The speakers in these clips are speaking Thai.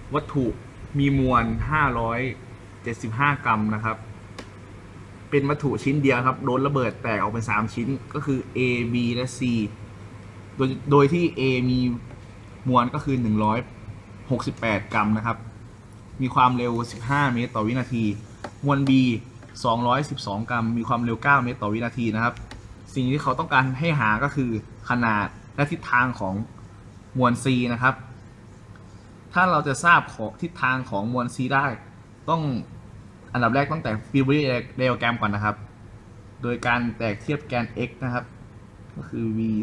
วัตถุมีมวล575 กรัมนะครับเป็นวัตถุชิ้นเดียวครับโดนระเบิดแตกออกเป็น3ชิ้นก็คือ A B และ C โดยที่ A มีมวลก็คือ168 กรัมนะครับมีความเร็ว15 เมตรต่อวินาทีมวล B 212 กรัมมีความเร็ว9 เมตรต่อวินาทีนะครับสิ่งที่เขาต้องการให้หาก็คือขนาดและทิศทางของมวล C นะครับถ้าเราจะทราบของทิศทางของมวล C ได้ต้องอันดับแรกตั้งแต่ Fibre diagram ก่อนนะครับโดยการแตกเทียบแกน x นะครับก็คือ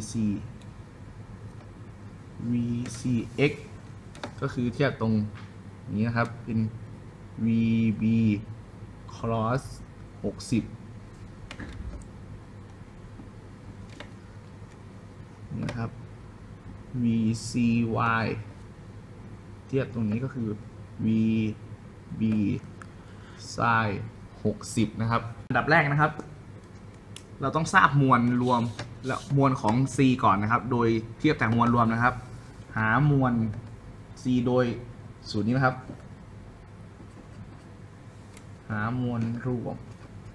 VCx ก็คือเทียบตรงนี้นะครับเป็น VB cross 60นะครับ VCy เทียบตรงนี้ก็คือ VB sin 60นะครับอันดับแรกนะครับเราต้องทราบมวลรวมและมวลของ C ก่อนนะครับโดยเทียบจากมวลรวมนะครับหามวล C โดยสูตรนี้นะครับหามวลรวม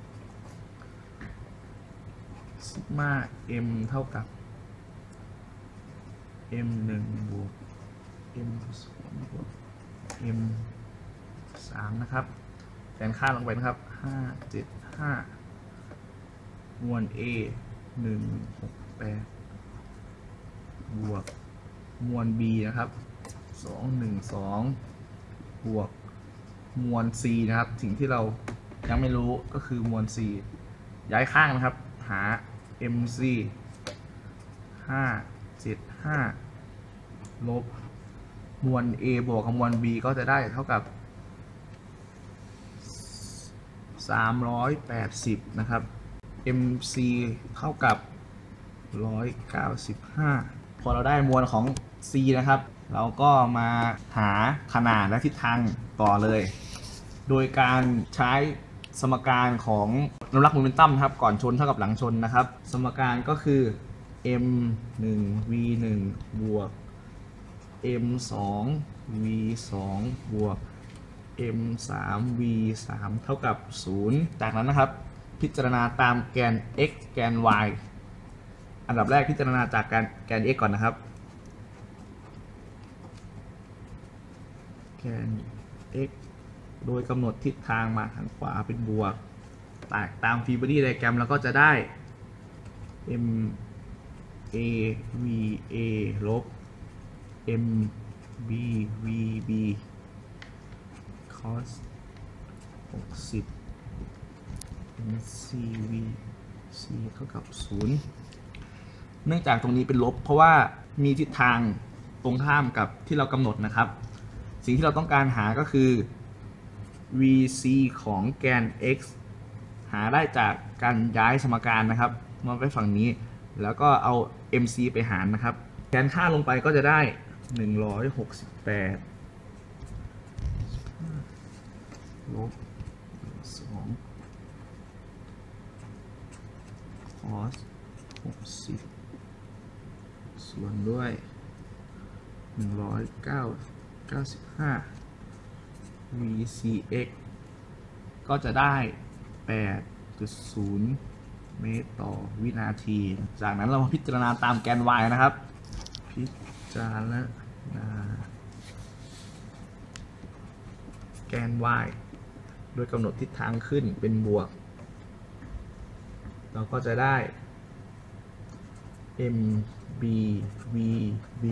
ซิกมา m เท่ากับ m1 บวก m2 บวก m3 นะครับแทนค่าลงไปนะครับ575มวล A 168บวกมวล B นะครับ212บวกมวล C นะครับสิ่งที่เรายังไม่รู้ก็คือมวล C ย้ายข้างนะครับหา MC 575ลบมวล A บวกกับมวล B ก็จะได้เท่ากับ380นะครับ MC เท่ากับ195พอเราได้มวลของ C นะครับเราก็มาหาขนาดและทิศทางต่อเลยโดยการใช้สมการของน้ำหนักโมเมนตัมครับก่อนชนเท่ากับหลังชนนะครับสมการก็คือ m1 v1 บวก m2 v2 บวก m3 v3 เท่ากับ0จากนั้นนะครับพิจารณาตามแกน x แกน y อันดับแรกพิจารณาจากแกน x ก่อนนะครับแกน x โดยกำหนดทิศทางมาทางขวาเป็นบวกตาม Fibre diagram แล้วก็จะได้ m a v a ลบ m b v b cos 60 m c v c เท่ากับ0เนื่องจากตรงนี้เป็นลบเพราะว่ามีทิศทางตรงข้ามกับที่เรากำหนดนะครับสิ่งที่เราต้องการหาก็คือ vc ของแกน x หาได้จากการย้ายสมการนะครับมาไว้ฝั่งนี้แล้วก็เอา mc ไปหารนะครับแทนค่าลงไปก็จะได้168ลบ2 cos 60ส่วนด้วย195 VCx ก็จะได้ 8.0 เมตรต่อวินาทีจากนั้นเรามาพิจารณาตามแกน y นะครับพิจารณาแกน y โดยกำหนดทิศทางขึ้นเป็นบวกเราก็จะได้ mb vb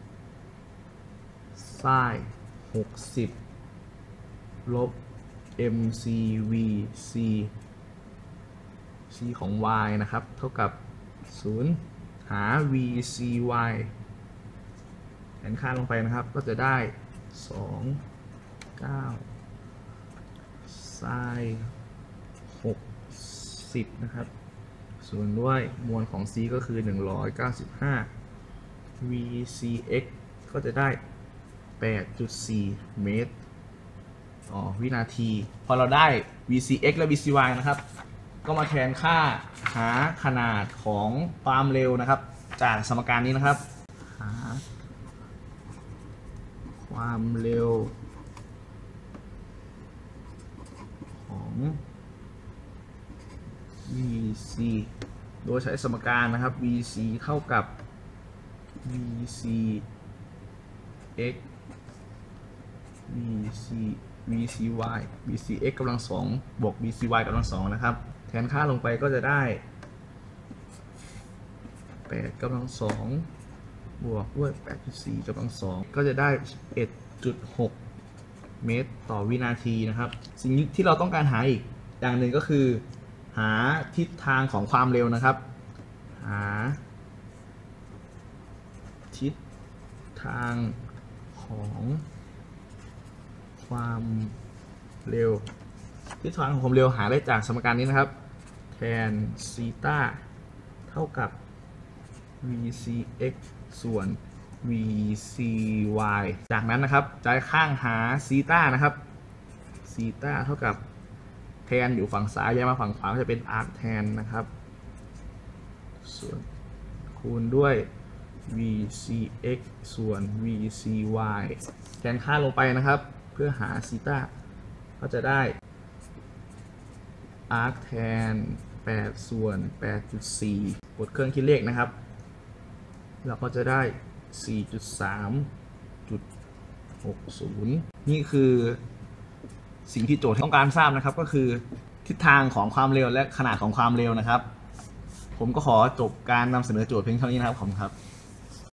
sin 60ลบ mc vc c ของ y นะครับเท่ากับ0หา vcy แทนค่าลงไปนะครับก็จะได้29 sin 60นะครับส่วนด้วยมวลของ c ก็คือ195 vcx ก็จะได้ 8.4 เมตรต่อวินาทีพอเราได้ vcx และ vcy นะครับก็มาแทนค่าหาขนาดของความเร็วนะครับจากสมการนี้นะครับหาความเร็วโดยใช้สมการนะครับ vc เท่ากับ vc x vcy vcx กำลัง2บวก vcy กำลัง2นะครับแทนค่าลงไปก็จะได้8กำลัง2บวกด้วย 8.4 กำลัง2ก็จะได้ 1.6 เมตรต่อวินาทีนะครับสิ่งที่เราต้องการหาอีกอย่างหนึ่งก็คือหาทิศทางของความเร็วนะครับหาทิศทางของความเร็วทิศทางของความเร็วหาได้จากสมการนี้นะครับแทนซีตาเท่ากับ vcx ส่วน vcy จากนั้นนะครับจ่ายข้างหาซีตานะครับซีตาเท่ากับแทนอยู่ฝั่งซ้ายย้ายมาฝั่งขวาก็จะเป็นอาร์คแทนนะครับส่วนคูณด้วย vcx ส่วน vcy แทนค่าลงไปนะครับเพื่อหาซีตาก็จะได้อาร์คแทน8ส่วน 8.4 กดเครื่องคิดเลขนะครับเราก็จะได้ 4.3.60 นี่คือสิ่งที่โจทย์ต้องการทราบนะครับก็คือทิศทางของความเร็วและขนาดของความเร็วนะครับผมก็ขอจบการนำเสนอโจทย์เพียงเท่านี้นะครับขอบคุณครับ